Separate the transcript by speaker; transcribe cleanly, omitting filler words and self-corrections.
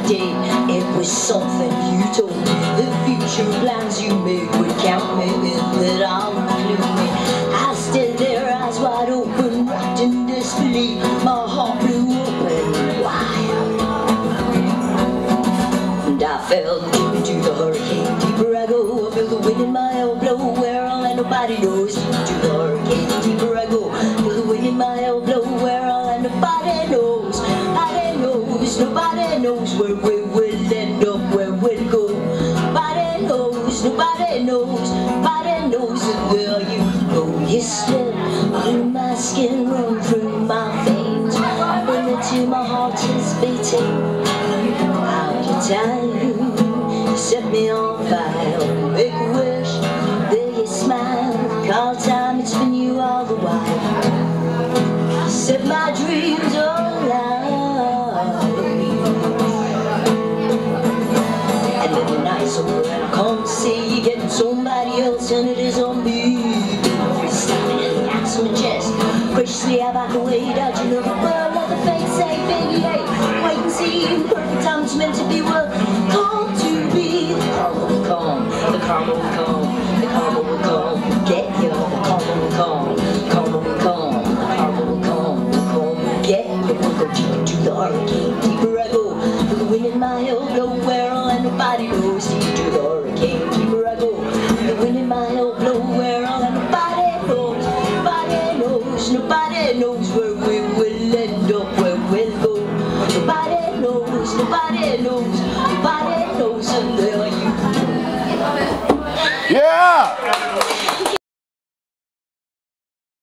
Speaker 1: did. It was something you told me. The future plans you made would count me in, but I'll include me. I stood there, eyes wide open, wrapped in disbelief. My heart blew open wide, and I fell deep into the hurricane. Deeper I go, I feel the wind in my elbow. Where all and nobody knows. Deep into the hurricane. Deeper I go, feel the wind in my elbow. Where all and nobody knows. Nobody knows. Nobody knows where we will end up, where we'll go. Nobody knows. Nobody knows. Nobody knows. And will you know you slip through my skin, run through my veins, bring it to my heart is beating. How'd you time? You set me on fire. Make a wish, there you smile. Call time, it's been you all the while. Set my dreams all out. And then the night's over and I come to see you getting somebody else, and it is on me. Slapping in the axe on my chest. Graciously I back away, dodging over world like the fate say, baby, hey, wait and see. Perfect time it's meant to be, well, come to be. The karma will come, the karma will come, the karma will come, get you. The karma will come, the karma will come, the karma will come, the karma will get you. We'll go deep into the hurricane. Deeper I go, with the wind in my elbow. Where all and nobody knows. Deep into the hurricane. Deeper I go, with the wind in my elbow. Where all and nobody knows. Nobody knows. Nobody knows where we will end up, where we'll go. Nobody knows. Nobody knows. Nobody knows. And there you.
Speaker 2: Yeah!